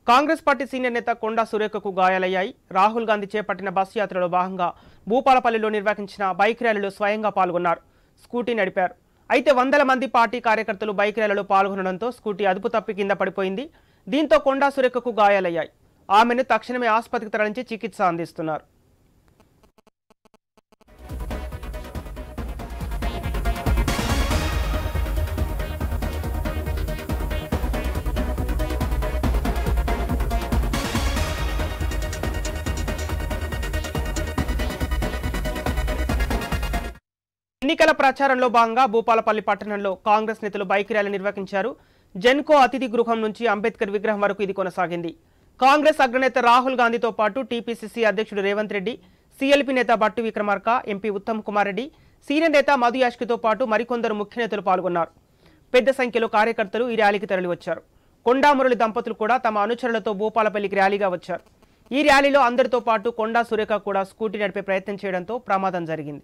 Congress party senior నేత కొండా సురేఖకు గాయాలయ్యాయి. రాహుల్ గాంధీ చేపట్టిన బస్సు యాత్రలో భాగంగా భూపాలపల్లిలో నిర్వహించిన బైక్ ర్యాలీలో స్వయంగా పాల్గొన్నారు. స్కూటీ నడిపారు. అయితే వందల మంది పార్టీ కార్యకర్తలు బైక్ ర్యాలీలో పాల్గొనడంతో స్కూటీ అదుపు తప్పి కింద పడిపోయింది. దీంతో కొండా సురేఖకు గాయాలయ్యాయి. ఆమెను తక్షణమే ఆసుపత్రికి తరలించి చికిత్స అందిస్తున్నారు. ఎన్నికల ప్రచారంలో భాగంగా భూపాలపల్లి పట్టణంలో కాంగ్రెస్ నేతలు బైక్ ర్యాలీ నిర్వహించారు. జెన్కో అతిథి గృహం నుంచి అంబేద్కర్ విగ్రహం వరకు ఇది కొనసాగింది. కాంగ్రెస్ అగ్రనేత రాహుల్ గాంధీతో పాటు టీపీసీసీ అధ్యక్షుడు రేవంత్ రెడ్డి, సీఎల్పీ నేత భట్టి విక్రమార్క, ఎంపీ ఉత్తమ్ కుమార్ రెడ్డి, సీనియర్ నేత మధు యాష్కితో పాటు మరికొందరు ముఖ్య నేతలు పాల్గొన్నారు. పెద్ద సంఖ్యలో కార్యకర్తలు ఈ ర్యాలీకి తరలివచ్చారు. కొండా మురళి దంపతులు కూడా తమ అనుచరులతో భూపాలపల్లికి ర్యాలీగా వచ్చారు. ఈ ర్యాలీలో అందరితో పాటు కొండా సురేఖ కూడా స్కూటీ నడిపే ప్రయత్నం చేయడంతో ప్రమాదం జరిగింది.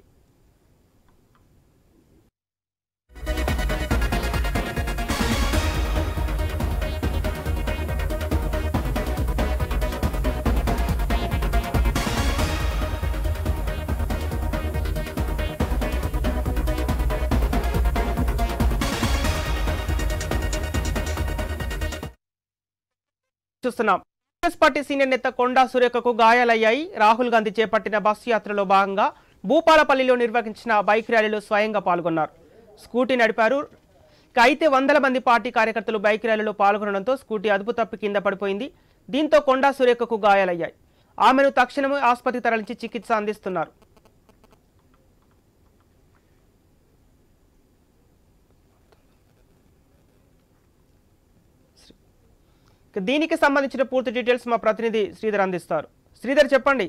చూస్తున్నాం. కాంగ్రెస్ పార్టీ సీనియర్ నేత కొండా సురేఖకు గాయాలయ్యాయి. రాహుల్ గాంధీ చేపట్టిన బస్సు యాత్రలో భాగంగా భూపాలపల్లిలో నిర్వహించిన బైక్ ర్యాలీలో స్వయంగా పాల్గొన్నారు. స్కూటీ నడిపారు. అయితే వందల మంది పార్టీ కార్యకర్తలు బైక్ ర్యాలీలో పాల్గొనడంతో స్కూటీ అదుపు తప్పి కింద పడిపోయింది. దీంతో కొండా సురేఖకు గాయాలయ్యాయి. ఆమెను తక్షణమే ఆసుపత్రికి తరలించి చికిత్స అందిస్తున్నారు. దీనికి సంబంధించిన పూర్తి డీటెయిల్స్ మా ప్రతినిధి శ్రీధర్ అందిస్తారు. శ్రీధర్, చెప్పండి.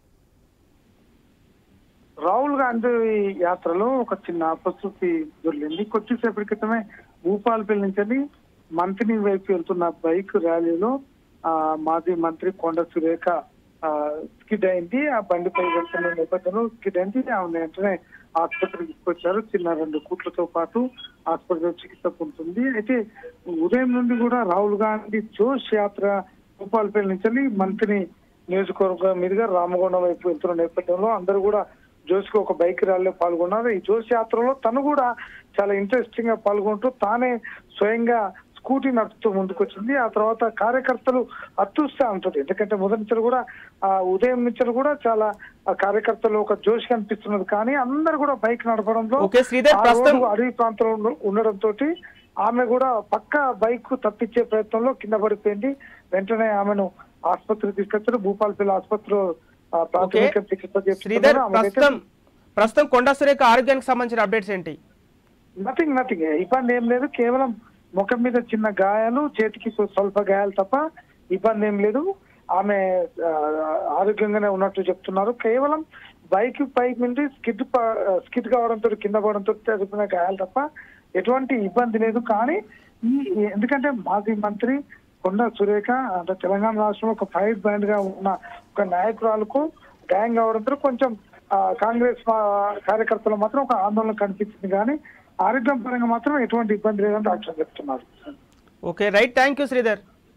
రాహుల్ గాంధీ యాత్రలో ఒక చిన్న అపశృతి దొరికింది. కొద్దిసేపటి క్రితమే భూపాలపల్లి నుంచి మంత్రి వైపు వెళ్తున్న బైక్ ర్యాలీలో మాజీ మంత్రి కొండా సురేఖ స్కిడ్ అయింది. ఆ బండిపై వెళ్తున్న నేపథ్యంలో స్కిడ్ అయింది. ఆమె వెంటనే ఆసుపత్రికి తీసుకొచ్చారు. చిన్న 2 కూట్లతో పాటు ఆసుపత్రిలో చికిత్స పొందుతుంది. అయితే ఉదయం నుండి కూడా రాహుల్ గాంధీ జోష్ యాత్ర భూపాలపల్లి నుంచి మంత్రి నియోజకవర్గం మీదుగా రామగుండం వైపు వెళ్తున్న నేపథ్యంలో అందరూ కూడా జోష్ కు ఒక బైక్ ర్యాలీలో పాల్గొన్నారు. ఈ జోష్ యాత్రలో తను కూడా చాలా ఇంట్రెస్టింగ్ గా పాల్గొంటూ తానే స్వయంగా స్కూటీ నడుపుతూ ముందుకొచ్చింది. ఆ తర్వాత కార్యకర్తలు అత్యుత్సాహం ఉంటుంది. ఎందుకంటే మొదటి నుంచి కూడా ఉదయం నుంచి కూడా చాలా కార్యకర్తలు ఒక జోష్ కనిపిస్తున్నది. కానీ అందరు కూడా బైక్ నడపడంలో అడవి ప్రాంతంలో ఉండడంతో ఆమె కూడా పక్క బైక్ తప్పించే ప్రయత్నంలో కింద పడిపోయింది. వెంటనే ఆమెను ఆసుపత్రికి తీసుకొచ్చారు. భూపాలపల్లి ఆసుపత్రిలో ప్రాథమిక చికిత్స చేస్తున్నారు. ప్రస్తుతం కొండా సురేఖ ఆరోగ్యానికి సంబంధించిన అప్డేట్స్ ఏంటి? నథింగ్ ఇబ్బంది ఏం లేదు. కేవలం ముఖం మీద చిన్న గాయాలు, చేతికి స్వల్ప గాయాలు తప్ప ఇబ్బంది ఏం లేదు. ఆమె ఆరోగ్యంగానే ఉన్నట్టు చెప్తున్నారు. కేవలం బైక్ పై నుండి స్కిడ్ కావడంతో కింద పడడంతో జరిపిన గాయాలు తప్ప ఎటువంటి ఇబ్బంది లేదు. కానీ ఎందుకంటే మాజీ మంత్రి కొండా సురేఖ అంటే తెలంగాణ రాష్ట్రంలో ఒక ఫైర్ బ్యాండ్ గా ఉన్న ఒక నాయకురాలకు గాయం కావడంతో కొంచెం కాంగ్రెస్ కార్యకర్తలు మాత్రం ఒక ఆందోళన కనిపించింది. కానీ ఆరోగ్యం పరంగా మాత్రం ఎటువంటి ఇబ్బంది లేదని డాక్టర్ చెప్తున్నారు. Okay, right. Thank you Sridhar.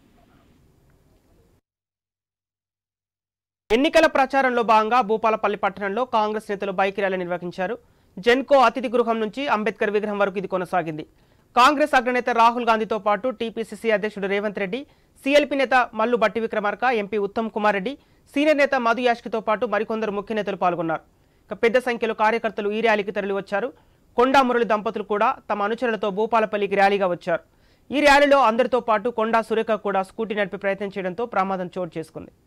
ఎన్నికల ప్రచారంలో భాగంగా భూపాలపల్లి పట్టణంలో కాంగ్రెస్ నేతలు బైక్ ర్యాలీ నిర్వహించారు. జెన్కో అతిథి గృహం నుంచి అంబేద్కర్ విగ్రహం వరకు ఇది కొనసాగింది. కాంగ్రెస్ అగ్రనేత రాహుల్ గాంధీతో పాటు టీపీసీసీ అధ్యక్షుడు రేవంత్ రెడ్డి, సీఎల్పీ నేత మల్లు భట్టి విక్రమార్క, ఎంపీ ఉత్తమ్ కుమార్ రెడ్డి, సీనియర్ నేత మధు యాష్కితో పాటు మరికొందరు ముఖ్య నేతలు పాల్గొన్నారు. పెద్ద సంఖ్యలో కార్యకర్తలు ఈ ర్యాలీకి తరలివచ్చారు. కొండా మురళి దంపతులు కూడా తమ అనుచరులతో భూపాలపల్లికి ర్యాలీగా వచ్చారు. ఈ ర్యాలీలో అందరితో పాటు కొండా సురేఖ కూడా స్కూటీ నడిపే ప్రయత్నం చేయడంతో ప్రమాదం చోటు చేసుకుంది.